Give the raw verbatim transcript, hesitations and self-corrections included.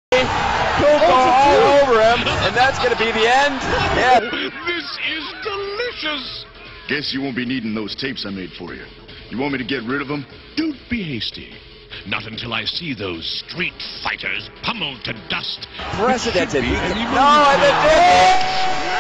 Poongko all over him, and that's going to be the end. Yeah. This is delicious. Guess you won't be needing those tapes I made for you. You want me to get rid of them? Don't be hasty. Not until I see those street fighters pummeled to dust. Precedented. It should be No, I didn't.